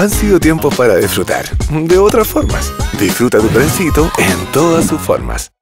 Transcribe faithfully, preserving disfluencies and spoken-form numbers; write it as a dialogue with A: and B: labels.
A: Han sido tiempos para disfrutar de otras formas. Disfruta tu trencito en todas sus formas.